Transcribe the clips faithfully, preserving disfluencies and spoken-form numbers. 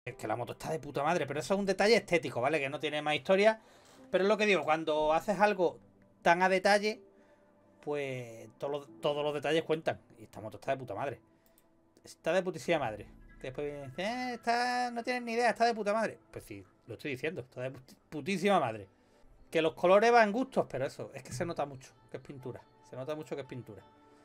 Es que la moto está de puta madre, pero eso es un detalle estético, ¿vale? Que no tiene más historia. Pero es lo que digo, cuando haces algo tan a detalle, pues todos los, todos los detalles cuentan. Y esta moto está de puta madre. Está de putísima madre. Después viene, eh, está, no tienes ni idea, está de puta madre. Pues sí, lo estoy diciendo, está de putísima madre. Que los colores van gustos, pero eso, es que se nota mucho que es pintura. Se nota mucho que es pintura.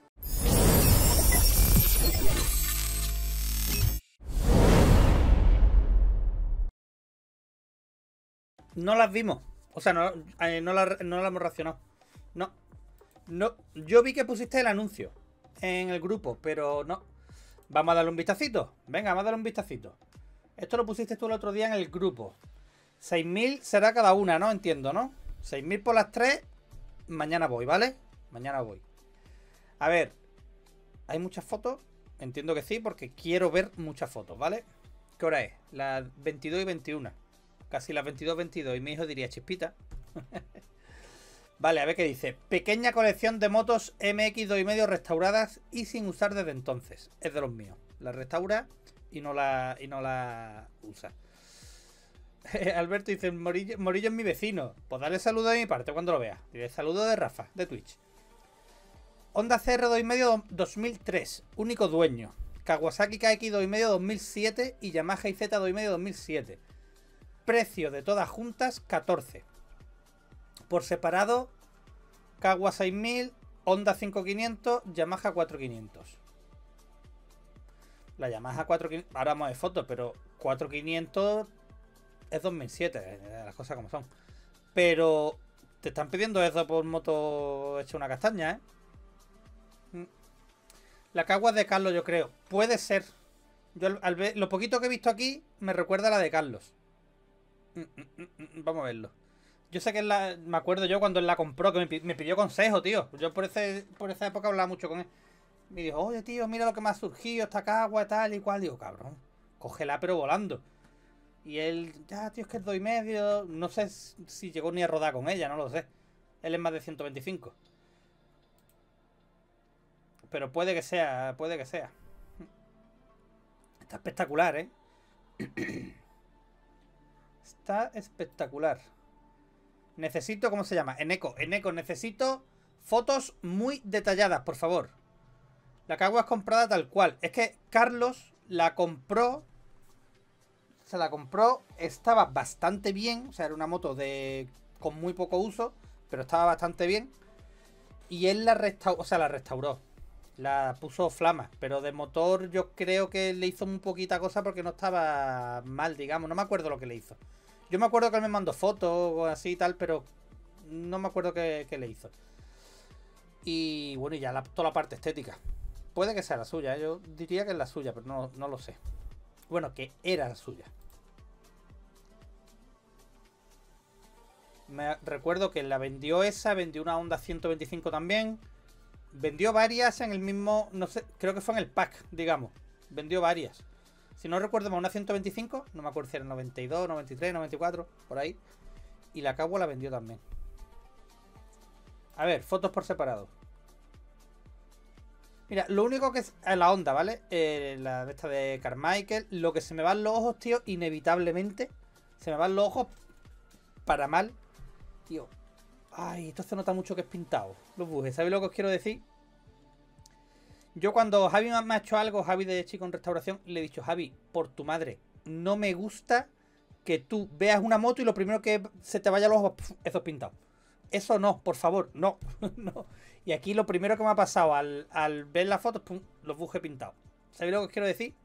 No las vimos. O sea, no, eh, no, la, no la hemos reaccionado. No. No. Yo vi que pusiste el anuncio en el grupo, pero no. Vamos a darle un vistacito. Venga, vamos a darle un vistacito. Esto lo pusiste tú el otro día en el grupo. seis mil será cada una, ¿no? Entiendo, ¿no? seis mil por las tres. Mañana voy, ¿vale? Mañana voy. A ver. ¿Hay muchas fotos? Entiendo que sí, porque quiero ver muchas fotos, ¿vale? ¿Qué hora es? Las veintidós y veintiuno. Casi las veintidós veintidós. Y mi hijo diría chispita. Vale, a ver qué dice. Pequeña colección de motos M X dos y medio restauradas y sin usar desde entonces. Es de los míos. La restaura y no la, y no la usa. Alberto dice, Morillo, Morillo es mi vecino. Pues dale saludo de mi parte cuando lo veas. Dile saludo de Rafa, de Twitch. Honda C R dos y medio dos mil tres. Único dueño. Kawasaki K X dos y medio dos mil siete y Yamaha I Z dos y medio dos mil siete. Precio de todas juntas catorce. Por separado, Kawa seis mil, Honda cinco mil quinientos, Yamaha cuatro mil quinientos. La Yamaha cuatro mil quinientos, ahora vamos a ver fotos, pero cuatro mil quinientos es dos mil siete, las cosas como son. Pero te están pidiendo eso por moto hecha una castaña, ¿eh? La Kawa es de Carlos, yo creo. Puede ser. Yo al, al ver, lo poquito que he visto aquí me recuerda a la de Carlos. Mm, mm, mm, mm, vamos a verlo. Yo sé que él la, me acuerdo yo cuando él la compró, que me, me pidió consejo, tío. Yo por, ese, por esa época hablaba mucho con él. Me dijo, oye, tío, mira lo que me ha surgido, esta Kawa, tal y cual. Digo, cabrón, cógela pero volando. Y él, ya, tío, es que es dos y medio. No sé si llegó ni a rodar con ella, no lo sé. Él es más de ciento veinticinco. Pero puede que sea, puede que sea. Está espectacular, ¿eh? Está espectacular. Necesito, ¿cómo se llama? Eneco, Eneco, necesito fotos muy detalladas, por favor. La Kawa es comprada tal cual. Es que Carlos la compró. Se la compró. Estaba bastante bien. O sea, era una moto de con muy poco uso. Pero estaba bastante bien. Y él la restauró. O sea, la restauró. La puso flama. Pero de motor yo creo que le hizo muy poquita cosa porque no estaba mal, digamos. No me acuerdo lo que le hizo. Yo me acuerdo que él me mandó fotos o así y tal, pero no me acuerdo qué, qué le hizo. Y bueno, y ya la, toda la parte estética. Puede que sea la suya, ¿eh? Yo diría que es la suya, pero no, no lo sé. Bueno, que era la suya. Me recuerdo que la vendió esa, vendió una Honda ciento veinticinco también. Vendió varias en el mismo, no sé, creo que fue en el pack, digamos. Vendió varias. Si no recuerdo mal, una ciento veinticinco, no me acuerdo si era noventa y dos, noventa y tres, noventa y cuatro, por ahí. Y la Kawa la vendió también. A ver, fotos por separado. Mira, lo único que es la Honda, ¿vale? Eh, la de esta de Carmichael. Lo que se me van los ojos, tío, inevitablemente. Se me van los ojos para mal. Tío. Ay, esto se nota mucho que es pintado. Los bujes, ¿sabéis lo que os quiero decir? Yo cuando Javi me ha hecho algo, Javi de Chico en Restauración, le he dicho, Javi, por tu madre, no me gusta que tú veas una moto y lo primero que se te vaya a los ojos, pf, eso es pintado. Eso no, por favor, no, no. Y aquí lo primero que me ha pasado al, al ver las fotos, pum, los bujes pintados. ¿Sabéis lo que os quiero decir?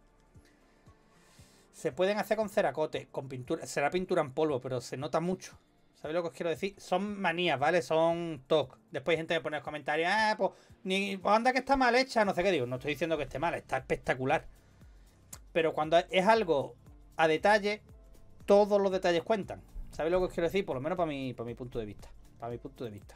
Se pueden hacer con ceracote, con pintura, será pintura en polvo, pero se nota mucho. ¿Sabéis lo que os quiero decir? Son manías, ¿vale? Son toc. Después hay gente que pone en los comentarios, ah, pues, ni, pues anda que está mal hecha, no sé qué digo. No estoy diciendo que esté mal, está espectacular. Pero cuando es algo a detalle, todos los detalles cuentan. ¿Sabéis lo que os quiero decir? Por lo menos para mi, para mi punto de vista. Para mi punto de vista.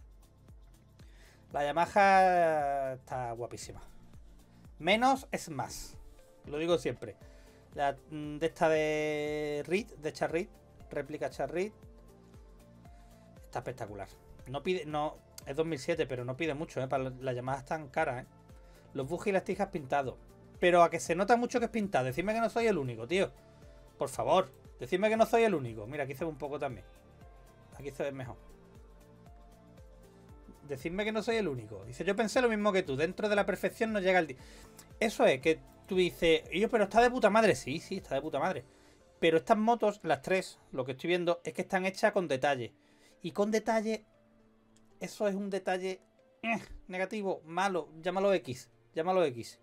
La Yamaha está guapísima. Menos es más. Lo digo siempre. La de esta de Reed, de Charrit, réplica Charrit. Está espectacular. No pide, no, es dos mil siete, pero no pide mucho, ¿eh? Para las llamadas tan caras, ¿eh? Los bujes y las tijas pintados. Pero a que se nota mucho que es pintado. Decidme que no soy el único, tío. Por favor, decidme que no soy el único. Mira, aquí se ve un poco también. Aquí se ve mejor. Decidme que no soy el único. Dice, yo pensé lo mismo que tú. Dentro de la perfección no llega el día. Eso es, que tú dices, y yo, pero está de puta madre. Sí, sí, está de puta madre. Pero estas motos, las tres, lo que estoy viendo, es que están hechas con detalle. Y con detalle, eso es un detalle eh, negativo, malo. Llámalo X. Llámalo X.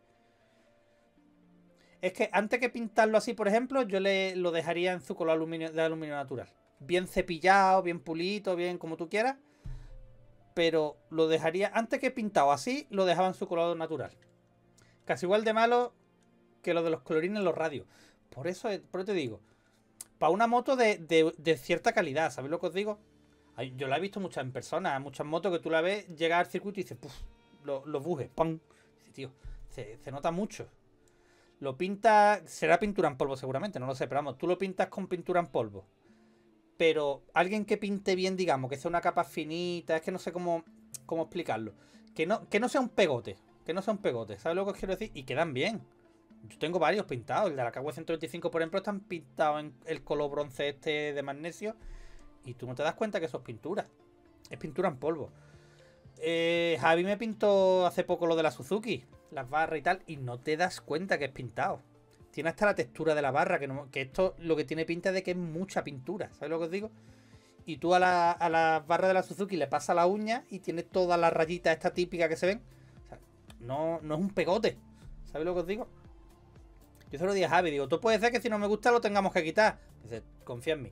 Es que antes que pintarlo así, por ejemplo, yo le lo dejaría en su color aluminio, de aluminio natural. Bien cepillado, bien pulito, bien como tú quieras. Pero lo dejaría, antes que pintado así, lo dejaba en su color natural. Casi igual de malo que lo de los colorines en los radios. Por eso, por eso te digo, para una moto de, de, de cierta calidad, ¿sabéis lo que os digo? Yo la he visto muchas en persona, muchas motos que tú la ves, llegas al circuito y dices, puf, los lo bujes, ¡pum! Dice, tío, se, se nota mucho. Lo pintas, será pintura en polvo seguramente, no lo sé, pero vamos, tú lo pintas con pintura en polvo. Pero alguien que pinte bien, digamos, que sea una capa finita, es que no sé cómo, cómo explicarlo. Que no, que no sea un pegote, que no sea un pegote, ¿sabes lo que os quiero decir? Y quedan bien. Yo tengo varios pintados, el de la K W ciento veinticinco, por ejemplo, están pintados en el color bronce este de magnesio. Y tú no te das cuenta que eso es pintura. Es pintura en polvo. Eh, Javi me pintó hace poco lo de la Suzuki, las barras y tal, y no te das cuenta que es pintado. Tiene hasta la textura de la barra, que, no, que esto lo que tiene pinta de que es mucha pintura, ¿sabes lo que os digo? Y tú a la, a la barra de la Suzuki le pasas la uña y tiene todas las rayitas esta típica que se ven. O sea, no, no es un pegote, ¿sabes lo que os digo? Yo se lo dije a Javi, digo, tú puedes ser que si no me gusta lo tengamos que quitar. Dice, confía en mí.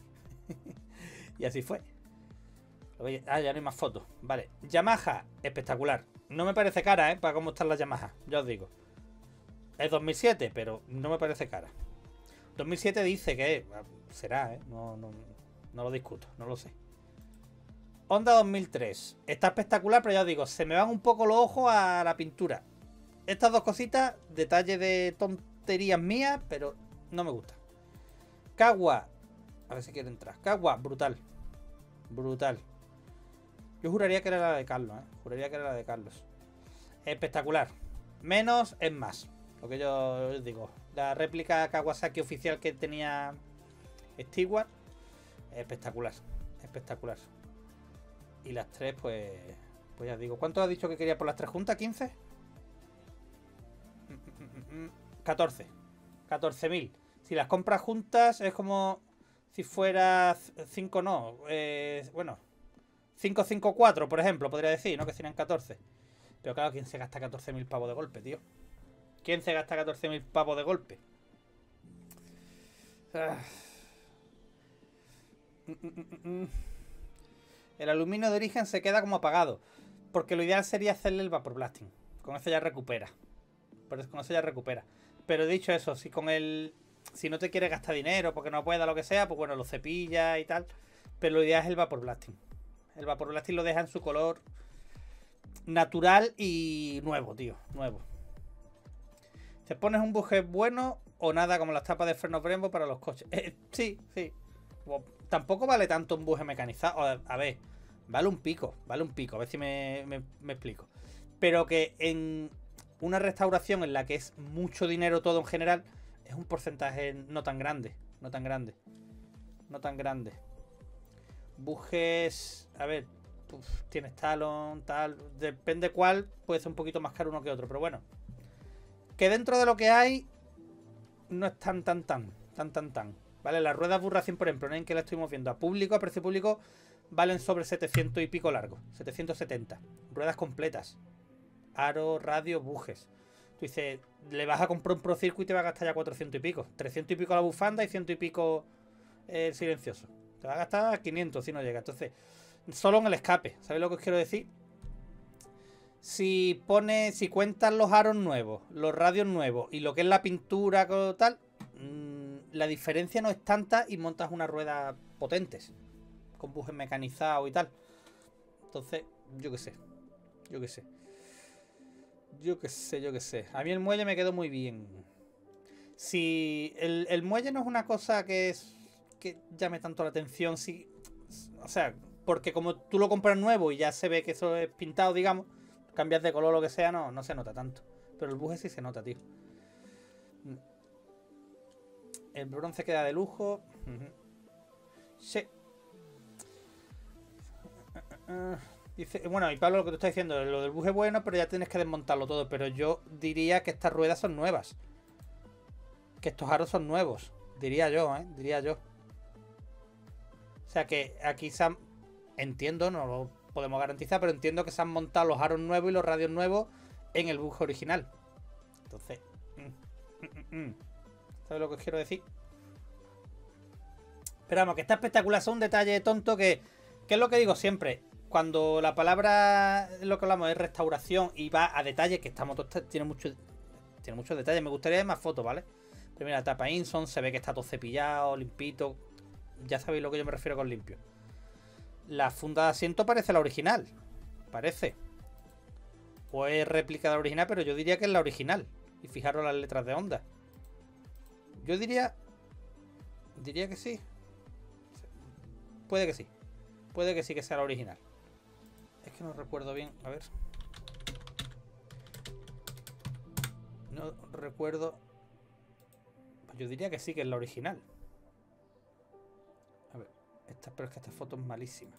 Y así fue. Ah, ya no hay más fotos. Vale, Yamaha, espectacular. No me parece cara, ¿eh? Para cómo están las Yamaha, ya os digo. Es dos mil siete, pero no me parece cara. dos mil siete dice que es. Será, ¿eh? No, no, no lo discuto, no lo sé. Honda dos mil tres. Está espectacular, pero ya os digo, se me van un poco los ojos a la pintura. Estas dos cositas, detalle de tonterías mías, pero no me gusta. Kawa. A ver si quiere entrar. Kawa, brutal. Brutal. Yo juraría que era la de Carlos, ¿eh? Juraría que era la de Carlos. Espectacular. Menos es más. Lo que yo os digo. La réplica Kawasaki oficial que tenía Stewart. Espectacular. Espectacular. Y las tres, pues... Pues ya os digo. ¿Cuánto has dicho que quería por las tres juntas? ¿quince? catorce. catorce mil. Si las compras juntas es como... Si fuera cinco, no. Eh, bueno. cinco cinco cuatro, por ejemplo, podría decir, ¿no? Que serían catorce. Pero claro, ¿quién se gasta catorce mil pavos de golpe, tío? ¿Quién se gasta catorce mil pavos de golpe? Ah. El aluminio de origen se queda como apagado. Porque lo ideal sería hacerle el vapor blasting. Con eso ya recupera. Con eso ya recupera. Pero dicho eso, si con el... Si no te quieres gastar dinero porque no pueda, lo que sea, pues bueno, lo cepillas y tal. Pero lo ideal es el vapor blasting. El vapor blasting lo deja en su color natural y nuevo, tío. Nuevo. ¿Te pones un buje bueno o nada como las tapas de frenos Brembo para los coches? Eh, sí, sí. Bueno, tampoco vale tanto un buje mecanizado. A, a ver, vale un pico. Vale un pico. A ver si me, me, me explico. Pero que en una restauración en la que es mucho dinero todo en general... Es un porcentaje no tan grande. No tan grande. No tan grande. Bujes... A ver... Uf, tienes talón, tal... Depende cuál. Puede ser un poquito más caro uno que otro. Pero bueno. Que dentro de lo que hay... No es tan, tan, tan. Tan, tan, tan. Vale, las ruedas Burra cien, por ejemplo, en que la estuvimos viendo. A público, a precio público... Valen sobre setecientos y pico largos. setecientos setenta. Ruedas completas. Aro, radio, bujes. Tú dices, le vas a comprar un Pro Circuit y te va a gastar ya cuatrocientos y pico. trescientos y pico la bufanda y ciento y pico el silencioso. Te va a gastar quinientos si no llega. Entonces, solo en el escape. ¿Sabéis lo que os quiero decir? Si pone, si cuentas los aros nuevos, los radios nuevos y lo que es la pintura tal, mmm, la diferencia no es tanta y montas unas ruedas potentes. Con bujes mecanizados y tal. Entonces, yo qué sé. Yo qué sé. Yo qué sé, yo qué sé. A mí el muelle me quedó muy bien. Si el, el muelle no es una cosa que es que llame tanto la atención, si, o sea, porque como tú lo compras nuevo y ya se ve que eso es pintado, digamos, cambias de color o lo que sea, no, no se nota tanto. Pero el buje sí se nota, tío. El bronce queda de lujo. Uh-huh. Sí. Uh, dice, bueno, y Pablo, lo que tú estás diciendo, lo del buje es bueno, pero ya tienes que desmontarlo todo. Pero yo diría que estas ruedas son nuevas. Que estos aros son nuevos. Diría yo, ¿eh? Diría yo. O sea que aquí se han... Entiendo, no lo podemos garantizar, pero entiendo que se han montado los aros nuevos y los radios nuevos en el buje original. Entonces... Mm, mm, mm, mm. ¿Sabes lo que os quiero decir? Pero vamos, que está espectacular. Es un detalle tonto que... Que es lo que digo siempre. Cuando la palabra, lo que hablamos, es restauración y va a detalle, que esta moto está, tiene mucho, tiene muchos detalles. Me gustaría ver más fotos, ¿vale? Primera tapa Inson, se ve que está todo cepillado, limpito. Ya sabéis lo que yo me refiero con limpio. La funda de asiento parece la original. Parece. O es réplica de la original, pero yo diría que es la original. Y fijaros las letras de Honda. Yo diría... Diría que sí. Puede que sí. Puede que sí que sea la original. Es que no recuerdo bien. A ver. No recuerdo. Pues yo diría que sí que es la original. A ver. Esta, pero es que esta foto es malísima.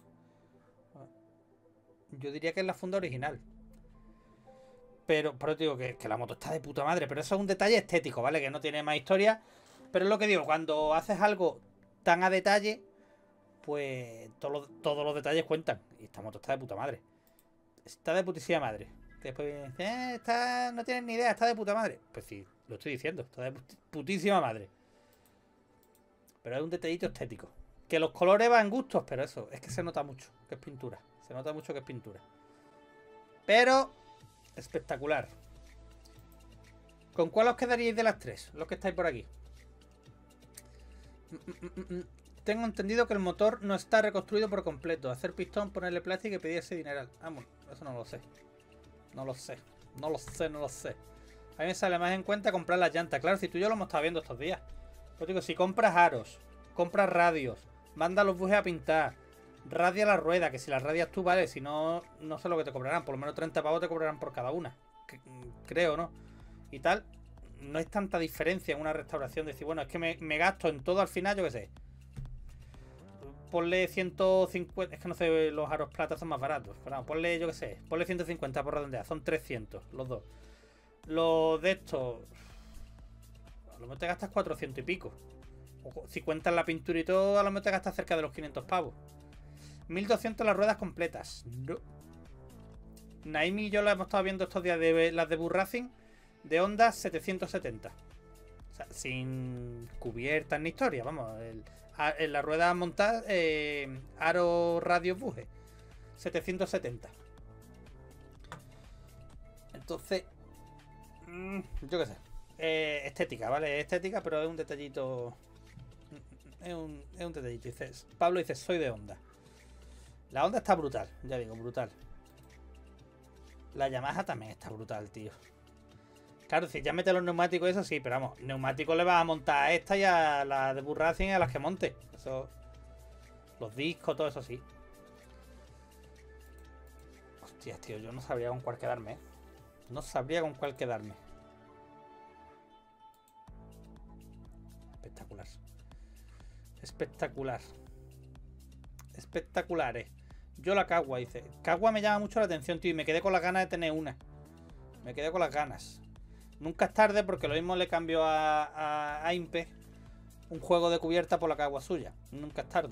Yo diría que es la funda original. Pero, pero te digo que, que la moto está de puta madre. Pero eso es un detalle estético, ¿vale? Que no tiene más historia. Pero es lo que digo. Cuando haces algo tan a detalle, pues todos los, todos los detalles cuentan. Y esta moto está de puta madre. Está de putísima madre. Después eh, está, no tienes ni idea, está de puta madre. Pues sí, lo estoy diciendo. Está de putísima madre. Pero es un detallito estético. Que los colores van gustos, pero eso, es que se nota mucho que es pintura. Se nota mucho que es pintura. Pero, espectacular. ¿Con cuál os quedaríais de las tres? Los que estáis por aquí. Mm, mm, mm, mm. Tengo entendido que el motor no está reconstruido por completo. Hacer pistón, ponerle plástico y pedir ese dineral. Vamos, eso no lo sé. No lo sé. No lo sé, no lo sé. A mí me sale más en cuenta comprar las llantas. Claro, si tú y yo lo hemos estado viendo estos días. Pues digo, si compras aros, compras radios, manda los bujes a pintar, radia la rueda, que si las radias tú, vale, si no, no sé lo que te cobrarán. Por lo menos treinta pavos te cobrarán por cada una. Creo, ¿no? Y tal, no es tanta diferencia en una restauración. Decir, bueno, es que me, me gasto en todo al final, yo qué sé. Ponle ciento cincuenta. Es que no sé, los aros plata son más baratos. Pero no, ponle, yo qué sé. Ponle ciento cincuenta por redondear. Son trescientos los dos. Los de estos. A lo mejor te gastas cuatrocientos y pico. O si cuentas la pintura y todo, a lo mejor te gastas cerca de los quinientos pavos. mil doscientos las ruedas completas. No. Naimi y yo las hemos estado viendo estos días de las de Bull Racing. De Honda setecientos setenta. O sea, sin cubiertas ni historia. Vamos, el. En la rueda montada, eh, aro radio buje setecientos setenta. Entonces, mmm, yo qué sé. Eh, estética, ¿vale? Estética, pero es un detallito. Es un, es un detallito. Dices, Pablo dice, soy de Honda. La Honda está brutal, ya digo, brutal. La Yamaha también está brutal, tío. Claro, si ya mete los neumáticos, eso sí, pero vamos, neumáticos le vas a montar a esta y a la de Bull Racing y a las que monte. Eso. Los discos, todo eso sí. Hostias, tío, yo no sabría con cuál quedarme, ¿eh? No sabría con cuál quedarme. Espectacular. Espectacular. Espectacular, eh. Yo la Cagua, dice. Cagua me llama mucho la atención, tío, y me quedé con las ganas de tener una. Me quedé con las ganas. Nunca es tarde porque lo mismo le cambio a, a, a Impe un juego de cubierta por la Cagua suya. Nunca es tarde.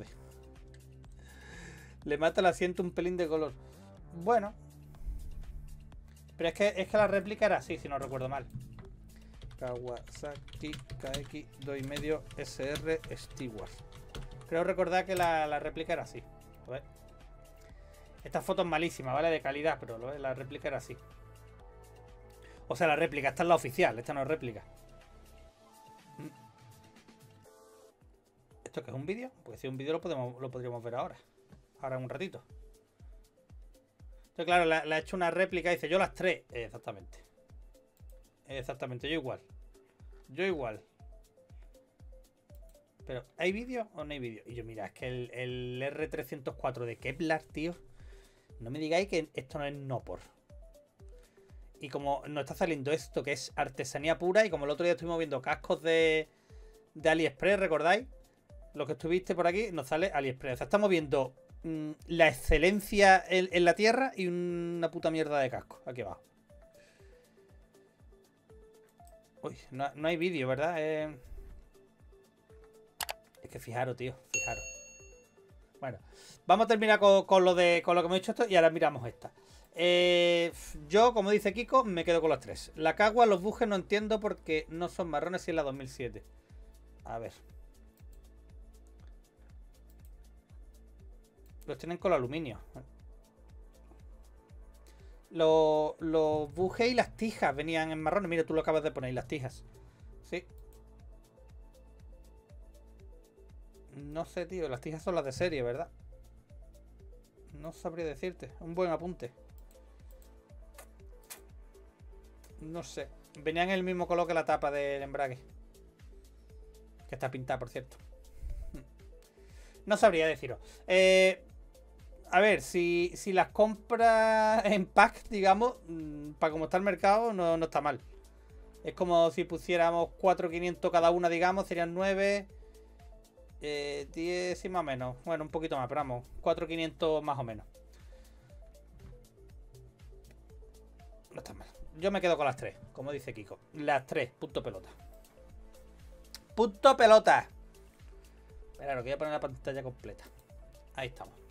Le mata el asiento un pelín de color. Bueno. Pero es que, es que la réplica era así, si no recuerdo mal. Kawasaki K X dos y medio S R Stewart. Creo recordar que la, la réplica era así. A ver. Esta foto es malísima, ¿vale? De calidad, pero ¿lo ves? La réplica era así. O sea, la réplica. Esta es la oficial. Esta no es réplica. ¿Esto qué es un vídeo? Porque si es un vídeo lo, podemos, lo podríamos ver ahora. Ahora en un ratito. Entonces, claro, le ha hecho una réplica y dice, yo las tres. Exactamente. Exactamente, yo igual. Yo igual. Pero, ¿hay vídeo o no hay vídeo? Y yo, mira, es que el, el R trescientos cuatro de Kevlar, tío. No me digáis que esto no es Nopor. Y como nos está saliendo esto que es artesanía pura, y como el otro día estuvimos viendo cascos de de AliExpress, ¿recordáis? Lo que estuviste por aquí, nos sale AliExpress. O sea, estamos viendo mmm, la excelencia en, en la tierra y una puta mierda de casco aquí abajo. Uy, no, no hay vídeo, ¿verdad? Eh... Es que fijaros, tío, fijaros. Bueno, vamos a terminar con, con, lo, de, con lo que hemos hecho esto y ahora miramos esta. Eh, yo, como dice Kiko, me quedo con las tres. La cagua, los bujes no entiendo porque no son marrones y es la dos mil siete. A ver. Los tienen con aluminio. Los, los bujes y las tijas venían en marrones. Mira, tú lo acabas de poner, las tijas. Sí. No sé, tío. Las tijas son las de serie, ¿verdad? No sabría decirte. Un buen apunte. No sé. Venían en el mismo color que la tapa del embrague. Que está pintada, por cierto. No sabría deciros. Eh... A ver, si, si las compras en pack, digamos, para como está el mercado, no, no está mal. Es como si pusiéramos cuatro mil quinientos cada una, digamos, serían nueve, eh, diez y más o menos. Bueno, un poquito más, pero vamos, cuatro mil quinientos más o menos. No está mal. Yo me quedo con las tres, como dice Kiko. Las tres, punto pelota. ¡Punto pelota! Espera, lo que voy a poner la pantalla completa. Ahí estamos.